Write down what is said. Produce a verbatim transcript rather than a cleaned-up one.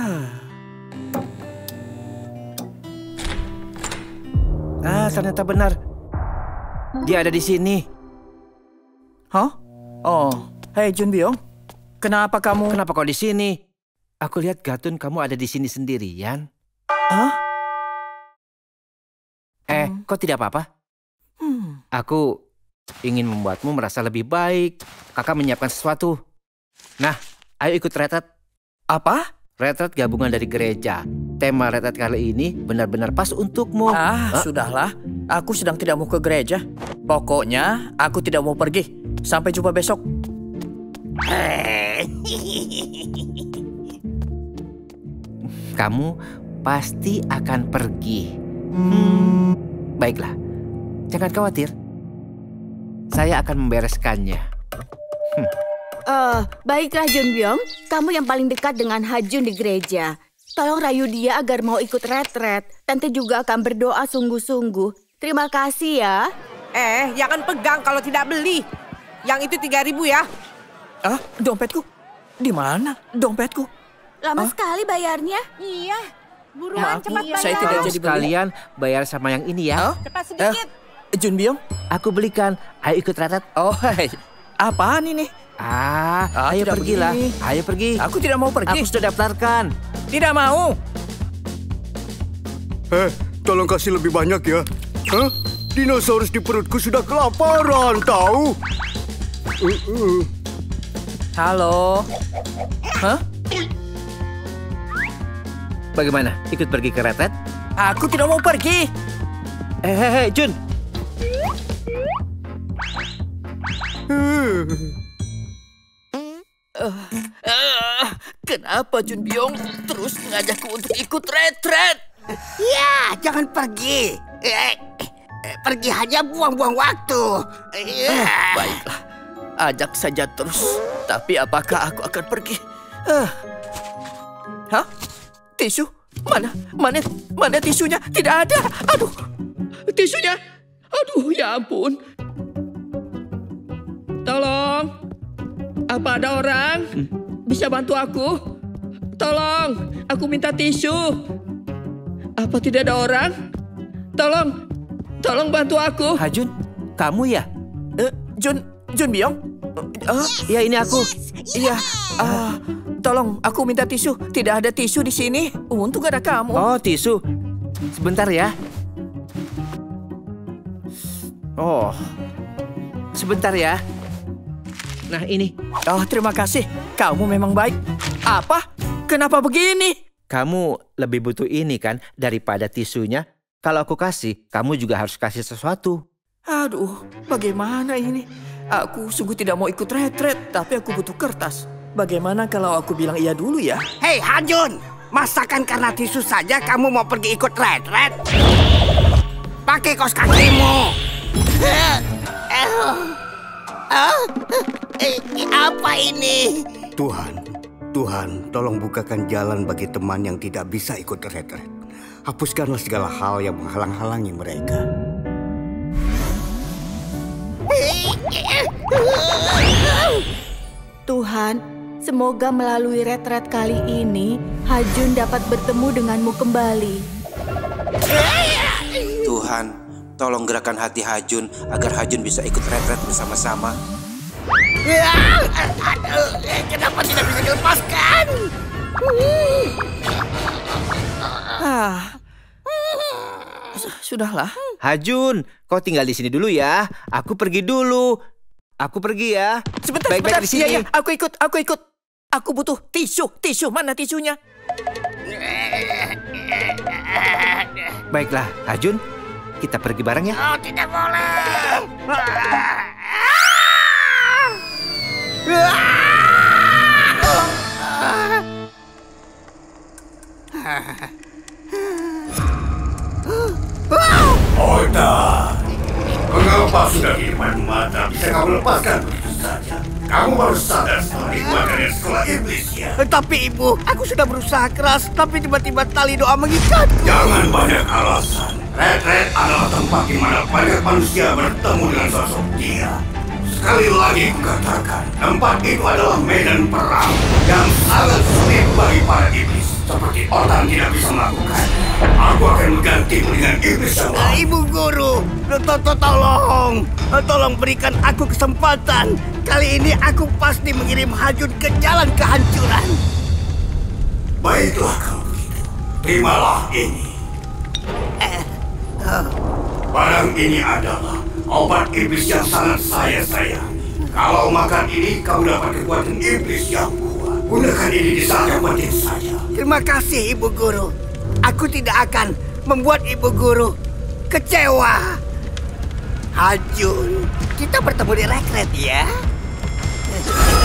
Ah, ternyata benar. Dia ada di sini. Hah? Oh, hei Jun Byung. Kenapa kamu... Kenapa kau di sini? Aku lihat Gatun kamu ada di sini sendirian. Hah? Eh, Hmm. kau tidak apa-apa? Hmm. Aku ingin membuatmu merasa lebih baik. Kakak menyiapkan sesuatu. Nah, ayo ikut retret. Apa? Retret gabungan dari gereja. Tema retret kali ini benar-benar pas untukmu. Ah, Hah? sudahlah. Aku sedang tidak mau ke gereja. Pokoknya, aku tidak mau pergi. Sampai jumpa besok. Kamu pasti akan pergi. Hmm, baiklah, jangan khawatir. Saya akan membereskannya. Hmm. Eh, baiklah Jun Byung, kamu yang paling dekat dengan Hajun di gereja. Tolong rayu dia agar mau ikut retret. Tante juga akan berdoa sungguh-sungguh. Terima kasih ya. Eh, jangan pegang kalau tidak beli. Yang itu tiga ribu ya. Ah, dompetku? Di mana dompetku? Lama Hah? sekali bayarnya. Iya. Buruan Maaf, cepat Bu, bayar. saya tidak Tolong jadi beli. sekalian bayar sama yang ini ya. Hah? Cepat sedikit. Eh, Jun Byung? Aku belikan. Ayo ikut retret. Oh, hei. Apaan ini? Ah, Ah, ayo tidak pergilah. begini. Ayo pergi. Aku tidak mau pergi. Aku sudah daftarkan. Tidak mau. Eh, tolong kasih lebih banyak ya. Hah? Dinosaurus di perutku sudah kelaparan, tahu? Uh, uh. Halo. Hah? Bagaimana? Ikut pergi ke retret? Aku tidak mau pergi. Eh, hei, hei, Jun. Uh. Ah, kenapa Jun Byung terus mengajakku untuk ikut retret? Ya, jangan pergi. Eh, eh, pergi hanya buang-buang waktu. Ah, baiklah, ajak saja terus. Tapi apakah aku akan pergi? Ah. Hah? Tisu? Mana? Mana? Mana tisunya? Tidak ada. Aduh, tisunya. Aduh, ya ampun. Tolong. Apa ada orang? Bisa bantu aku? Tolong, aku minta tisu. Apa tidak ada orang? Tolong, tolong bantu aku. Hajun, kamu ya? Eh, Jun, Jun Byung? Ah, Ya, ini aku. iya. Ah, tolong, aku minta tisu. Tidak ada tisu di sini. Untung ada kamu. Oh, tisu. Sebentar ya. Oh, sebentar ya. Nah, ini. Oh, terima kasih. Kamu memang baik. Apa? Kenapa begini? Kamu lebih butuh ini kan daripada tisunya. Kalau aku kasih, kamu juga harus kasih sesuatu. Aduh, bagaimana ini? Aku sungguh tidak mau ikut retret, tapi aku butuh kertas. Bagaimana kalau aku bilang iya dulu ya? Hei Hajun, masakan karena tisu saja kamu mau pergi ikut retret? Pakai kaos kakimu. Eh, eh, eh, apa ini? Tuhan, Tuhan, tolong bukakan jalan bagi teman yang tidak bisa ikut retret. Hapuskanlah segala hal yang menghalang-halangi mereka. Tuhan, semoga melalui retret kali ini, Hajun dapat bertemu denganmu kembali. Tuhan, tolong gerakkan hati Hajun agar Hajun bisa ikut retret bersama-sama. Aduh, kenapa tidak bisa dilepaskan? Ah, sudahlah. Hajun, kau tinggal di sini dulu ya. Aku pergi dulu. Aku pergi ya. Sebentar, Baik-baik sebentar. di sini. Iya, iya, aku ikut, aku ikut. Aku butuh tisu, tisu. Mana tisunya? Baiklah, Hajun. Kita pergi bareng ya. Oh, tidak boleh. Oda, mengapa sudah di depan mata bisa kamu lepaskan begitu saja? Kamu baru sadar setelah dikeluarkan sekolah iblis ya? Tapi ibu, aku sudah berusaha keras, tapi tiba-tiba tali doa mengikatku. Jangan banyak alasan. Retret adalah tempat di mana banyak manusia bertemu dengan sosok dia. Sekali lagi kukatakan, tempat itu adalah medan perang yang sangat sulit bagi para iblis seperti matimu dengan iblis yang Ah, Ibu Guru, to- to- tolong, tolong berikan aku kesempatan. Kali ini aku pasti mengirim Hajun ke jalan kehancuran. Baiklah kalau begitu. Terimalah ini. Barang ini adalah obat iblis yang sangat saya sayangi. Kalau makan ini, kau dapat kekuatan iblis yang kuat. Gunakan ini di saat yang penting saja. Terima kasih Ibu Guru. Aku tidak akan membuat Ibu Guru kecewa. Hajun, kita bertemu di Rekret ya.